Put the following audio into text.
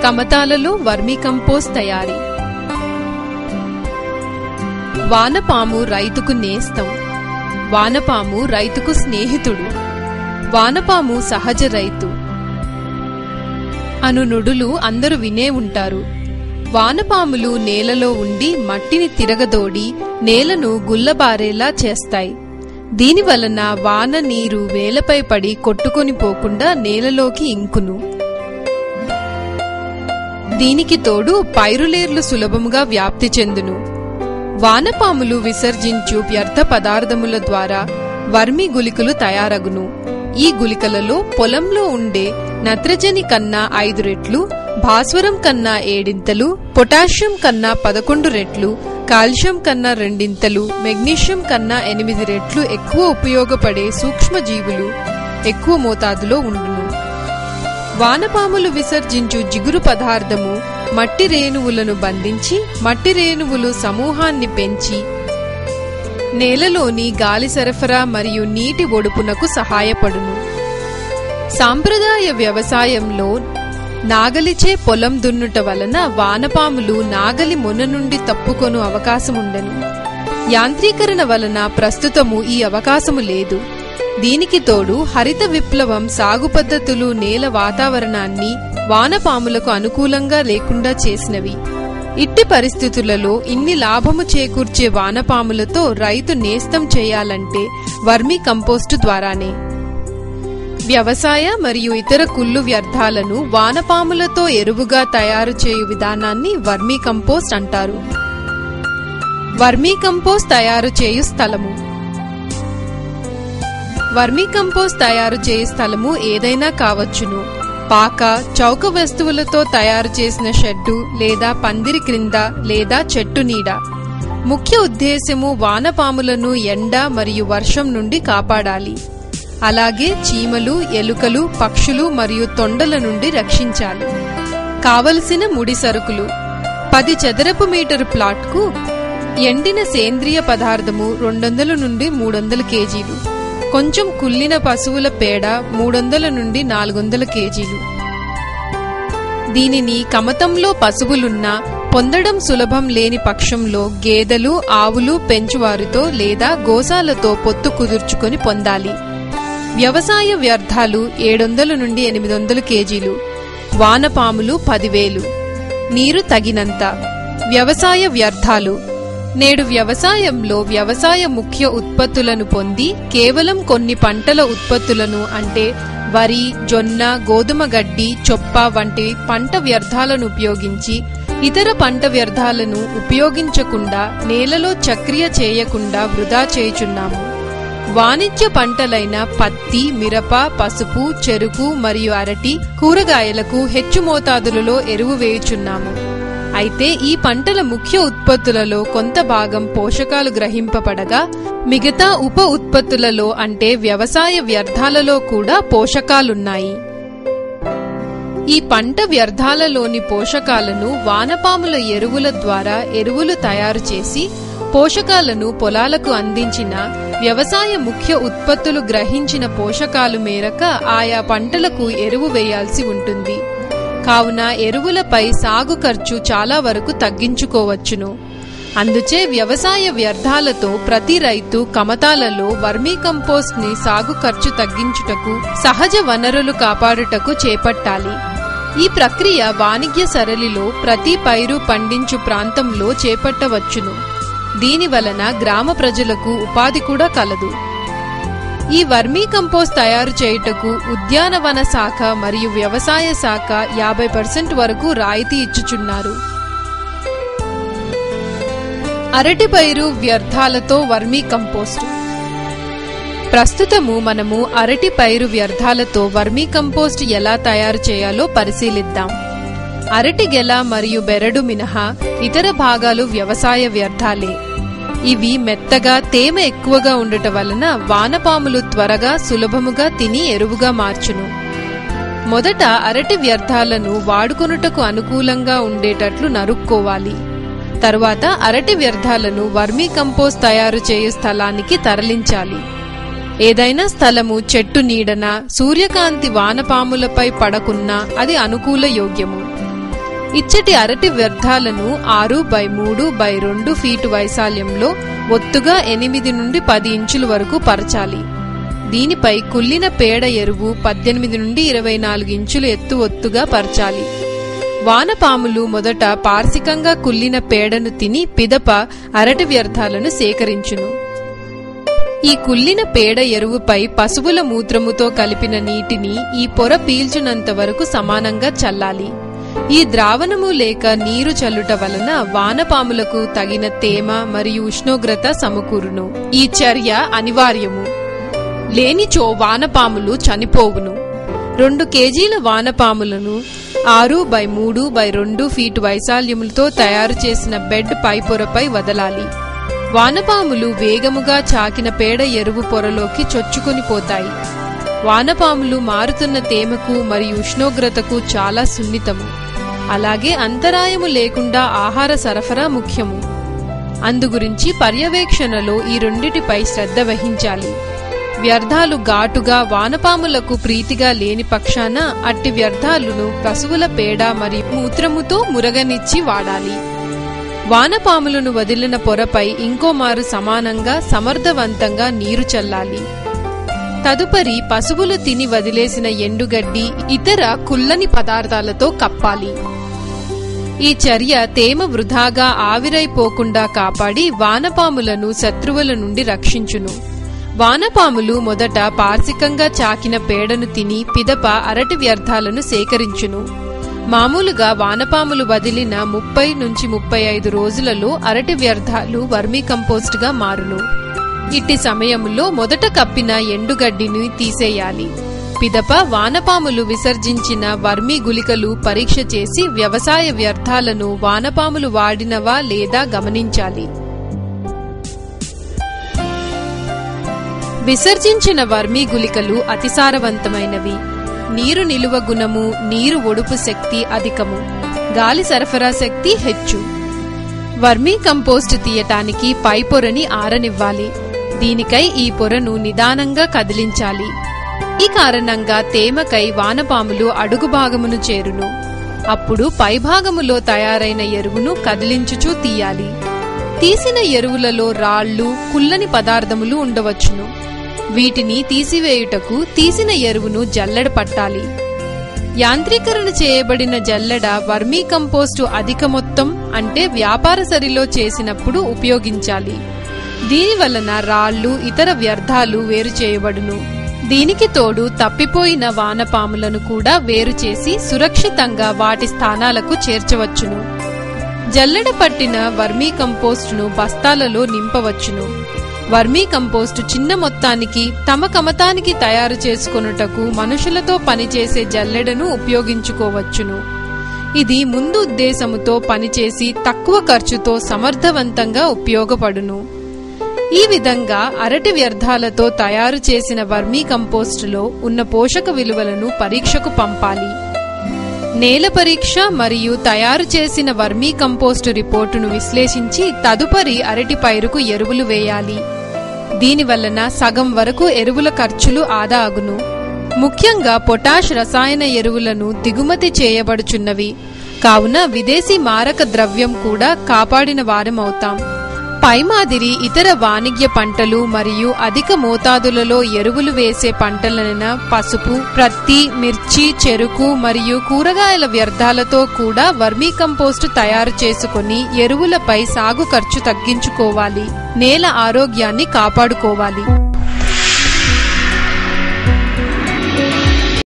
కమతాలలో vermicompost తయారీ. వానపాము రైతుకు నేస్తం. వానపాము రైతుకు స్నేహితుడు. వానపాము సహజ రైతు అను నుడులు అందరూ వినే ఉంటారు. వానపాములు నేలలో ఉండి మట్టిని తిరగదోడి నేలను గుల్లబారేలా చేస్తాయి. దీనివలన వాన నీరు వేలపై పడి కొట్టుకొని పోకుండా నేలలోకి ఇంకును. దీనికి తోడు పైరులేర్లు సులభముగా వ్యాప్తి చెందును. వానపాములు విసర్జించు వ్యర్థ పదార్థముల ద్వారా వర్మి గుళికలు తయారగును. ఈ గుళికలలో పొలంలో ఉండే నత్రజని కన్నా 5 రెట్లు, భాస్వరం కన్నా 7 పొటాషియం కన్నా 11 రెట్లు, కాల్షియం కన్నా 2 మెగ్నీషియం కన్నా 8 రెట్లు ఎక్కువ ఉపయోగపడే సూక్ష్మజీవులు ఎక్కువ మోతాదులో ఉండును. వానపాములు విసర్జించు జిగురు పదార్థము మట్టి రేణువులను బంధించి మట్టి రేణువులు సమూహాన్ని పెంచి నేలలోని గాలి సరఫరా మరియు నీటి ఒడుపునకు సహాయపడును. సాంప్రదాయ వ్యవసాయంలో నాగలిచే పొలం దున్నుట వలన వానపాములు నాగలి మొన నుండి తప్పుకొను అవకాశముండెను. యాంత్రీకరణ వలన ప్రస్తుతము ఈ అవకాశము లేదు. దీనికి తోడు హరిత విప్లవం సాగు పద్ధతులు నేల వాతావరణాన్ని వానపాములకు అనుకూలంగా లేకుండా చేసినవి. ఇట్టి పరిస్థితులలో ఇన్ని లాభము చేకూర్చే వానపాములతో రైతు నేస్తం చేయాలంటే వర్మీ కంపోస్టు ద్వారానే. వ్యవసాయ మరియు ఇతర కుళ్ళు వ్యర్థాలను వానపాములతో ఎరువుగా తయారు చేయు విధానాన్ని వర్మీ కంపోస్ట్ అంటారు. వర్మీ కంపోస్ట్ తయారు చేయు స్థలము. వర్మీ కంపోస్ట్ తయారు చేయు స్థలము ఏదైనా కావచ్చును. పాక, చౌక వస్తువులతో తయారు చేసిన షెడ్డు లేదా పందిరి క్రింద లేదా చెట్టు నీడ. ముఖ్య ఉద్దేశ్యము వానపాములను ఎండ మరియు వర్షం నుండి కాపాడాలి. అలాగే చీమలు, ఎలుకలు, పక్షులు మరియు తొండల నుండి రక్షించాలి. కావలసిన ముడి సరుకులు: 10 చదరపు మీటరు ప్లాట్కు ఎండిన సేంద్రియ పదార్థము 200 నుండి 300 కేజీలు, కొంచెం కుళ్ళిన పశువుల పేడ 300 నుండి 400 కేజీలు. దీనిని కమతంలో పశువులున్నా పొందడం సులభం లేని పక్షంలో గేదెలు, ఆవులు పెంచువారితో లేదా గోశాలతో పొత్తు కుదుర్చుకొని పొందాలి. వ్యవసాయ వ్యర్థాలు 700 నుండి 800 కేజీలు, వానపాములు 10,000. నీరు తగినంత. వ్యవసాయ వ్యర్థాలు: నేడు వ్యవసాయంలో వ్యవసాయ ముఖ్య ఉత్పత్తులను పొంది కేవలం కొన్ని పంటల ఉత్పత్తులను అంటే వరి, జొన్న, గోధుమ గడ్డి, చొప్ప వంటి పంట వ్యర్థాలను ఉపయోగించి ఇతర పంట వ్యర్థాలను ఉపయోగించకుండా నేలలో చక్రియ చేయకుండా వృధా చేయుచున్నాము. వాణిజ్య పంటలైన పత్తి, మిరప, పసుపు, చెరుకు మరియు అరటి, కూరగాయలకు హెచ్చు మోతాదులలో ఎరువు వేయుచున్నాము. అయితే ఈ పంటల ముఖ్య ఉత్పత్తులలో కొంత భాగం పోషకాలు గ్రహింపబడగా మిగతా ఉప ఉత్పత్తులలో అంటే వ్యవసాయ వ్యర్థాలలో కూడా పోషకాలున్నాయి. ఈ పంట వ్యర్థాలలోని పోషకాలను వానపాముల ఎరువుల ద్వారా ఎరువులు తయారు చేసి పోషకాలను పొలాలకు అందించిన వ్యవసాయ ముఖ్య ఉత్పత్తులు గ్రహించిన పోషకాలు మేరక ఆయా పంటలకు ఎరువు వేయాల్సి ఉంటుంది. కావున ఎరువులపై సాగు ఖర్చు చాలా వరకు తగ్గించుకోవచ్చును. అందుచే వ్యవసాయ వ్యర్థాలతో ప్రతి రైతు కమతాలలో వర్మీ కంపోస్ట్ ని సాగు ఖర్చు తగ్గించుటకు, సహజ వనరులు కాపాడుటకు చేపట్టాలి. ఈ ప్రక్రియ వాణిజ్య సరళిలో ప్రతి పైరు పండించు ప్రాంతంలో చేపట్టవచ్చును. దీనివలన గ్రామ ప్రజలకు ఉపాధి కూడా కలదు. ఈ వర్మీ కంపోస్ట్ తయారు చేయుటకు ఉద్యానవన శాఖ మరియు వ్యవసాయ శాఖ 50% వరకు రాయితీ ఇచ్చుచున్నారు. అరటి పైరు వ్యర్థాలతో వర్మీ కంపోస్ట్. ప్రస్తుతము మనము అరటి పైరు వ్యర్థాలతో వర్మీ కంపోస్ట్ ఎలా తయారు చేయాలో పరిశీలిద్దాం. అరటి గెల మరియు బెరడు మినహా ఇతర భాగాలు వ్యవసాయ వ్యర్థాలే. ఇవి మెత్తగా తేమ ఎక్కువగా ఉండటం వలన వానపాములు త్వరగా సులభముగా తిని ఎరువుగా మార్చును. మొదట అరటి వ్యర్థాలను వాడుకొనుటకు అనుకూలంగా ఉండేటట్లు నరుక్కోవాలి. తరువాత అరటి వ్యర్థాలను వర్మీ కంపోస్ట్ తయారు చేయు స్థలానికి తరలించాలి. ఏదైనా స్థలము చెట్టు నీడన, సూర్యకాంతి వానపాములపై పడకున్నా అది అనుకూల యోగ్యము. ఇచ్చటి అరటి వ్యర్థాలను 6x3x2 ఫీటు వైశాల్యంలో ఒత్తుగా 8 నుండి 10 ఇంచుల వరకు పరచాలి. దీనిపై కుళ్ళిన పేడ ఎరువు 18 నుండి 24 ఇంచుల ఎత్తు ఒత్తుగా పరచాలి. వానపాములు మొదట పార్శికంగా కుళ్ళిన పేడను తిని పిదప అరటి వ్యర్థాలను సేకరించును. ఈ కుళ్ళిన పేడ ఎరువుపై పశువుల మూత్రముతో కలిపిన నీటిని ఈ పొర పీల్చునంత వరకు సమానంగా చల్లాలి. ఈ ద్రావణము లేక నీరు చల్లుట వలన వానపాములకు తగిన తేమ మరియు ఉష్ణోగ్రత సమకూరును. ఈ చర్య అనివార్యము. లేనిచో వానపాములు చనిపోవును. 2 కేజీల వానపాములను 6x3x2 ఫీటు వైశాల్యములతో తయారు చేసిన బెడ్ పైపొరపై వదలాలి. వానపాములు వేగముగా చాకిన పేడ ఎరువు పొరలోకి చొచ్చుకొని పోతాయి. వానపాములు మారుతున్న తేమకు మరియు ఉష్ణోగ్రతకు చాలా సున్నితము. అలాగే అంతరాయము లేకుండా ఆహార సరఫరా ముఖ్యము. అందుగురించి పర్యవేక్షణలో ఈ రెండిటిపై శ్రద్ధ వహించాలి. వ్యర్థాలు ఘాటుగా వానపాములకు ప్రీతిగా లేని పక్షాన అట్టి వ్యర్థాలను పశువుల పేడ మరియు మూత్రముతో మురగనిచ్చి వాడాలి. వానపాములను వదిలిన పొరపై ఇంకోమారు సమానంగా సమర్థవంతంగా నీరు చల్లాలి. తదుపరి పశువులు తిని వదిలేసిన ఎండుగడ్డి ఇతర కుల్లని పదార్థాలతో కప్పాలి. ఈ చర్య తేమ వృధాగా ఆవిరైపోకుండా కాపాడి వానపాములను శత్రువుల నుండి రక్షించును. వానపాములు మొదట పార్శికంగా చాకిన పేడను తిని పిదప అరటి వ్యర్థాలను సేకరించును. మామూలుగా వానపాములు వదిలిన 30 నుంచి 35 రోజులలో అరటి వ్యర్థాలు వర్మీకంపోస్ట్ గా మారును. ఇట్టి సమయంలో మొదట కప్పిన ఎండుగడ్డిని తీసేయాలి. పిదప వానపాములు విసర్జించిన వర్మీ గుళికలు పరీక్ష చేసి వ్యవసాయ వ్యర్థాలను వానపాములు వాడినవా లేదా గమనించాలి. విసర్జించిన వర్మీ గుళికలు అతిసారవంతమైనవి. నీరు నిలువ గుణము, నీరు ఒడుపు శక్తి అధికము, గాలి సరఫరా శక్తి హెచ్చు. వర్మీ కంపోస్ట్ తీయటానికి పై పొరని ఆరనివ్వాలి. దీనికై ఈ పొరను నిదానంగా కదిలించాలి. ఈ కారణంగా తేమకై వానపాములు అడుగు భాగమును చేరును. అప్పుడు పైభాగములో తయారైన ఎరువును కదిలించుచూ తీయాలి. తీసిన ఎరువులలో రాళ్లు, కుల్లని పదార్థములు ఉండవచ్చును. వీటిని తీసివేయుటకు తీసిన ఎరువును జల్లెడ పట్టాలి. యాంత్రీకరణ చేయబడిన జల్లెడ వర్మీ కంపోస్టు అధిక మొత్తం అంటే వ్యాపార సరిలో చేసినప్పుడు ఉపయోగించాలి. దీనివలన రాళ్లు, ఇతర వ్యర్థాలు వేరు చేయబడును. దీనికి తోడు తప్పిపోయిన వానపాములను కూడా వేరు చేసి సురక్షితంగా వాటి స్థానాలకు చేర్చవచ్చును. జల్లెడ పట్టిన వర్మీ కంపోస్టును బస్తాలలో నింపవచ్చును. వర్మీ కంపోస్టు చిన్న మొత్తానికి తమ కమతానికి తయారు చేసుకొనుటకు మనుషులతో పనిచేసే జల్లెడను ఉపయోగించుకోవచ్చును. ఇది ముందు ఉద్దేశముతో పనిచేసి తక్కువ ఖర్చుతో సమర్థవంతంగా ఉపయోగపడును. ఈ విధంగా అరటి వ్యర్థాలతో తయారు చేసిన వర్మీ కంపోస్టులో ఉన్న పోషక విలువలను పరీక్షకు పంపాలి. నేల పరీక్ష మరియు తయారు చేసిన వర్మీ కంపోస్టు రిపోర్టును విశ్లేషించి తదుపరి అరటి పైరుకు ఎరువులు వేయాలి. దీనివలన సగం వరకు ఎరువుల ఖర్చులు ఆదా అగును. ముఖ్యంగా పొటాష్ రసాయన ఎరువులను దిగుమతి చేయబడుచున్నవి కావున విదేశీ మారక ద్రవ్యం కూడా కాపాడిన వారమవుతాం. పై మాదిరి ఇతర వాణిజ్య పంటలు మరియు అధిక మోతాదులలో ఎరువులు వేసే పంటలైన పసుపు, ప్రత్తి, మిర్చి, చెరుకు మరియు కూరగాయల వ్యర్థాలతో కూడా వర్మీ కంపోస్టు తయారు చేసుకుని ఎరువులపై సాగు ఖర్చు తగ్గించుకోవాలి. నేల ఆరోగ్యాన్ని కాపాడుకోవాలి.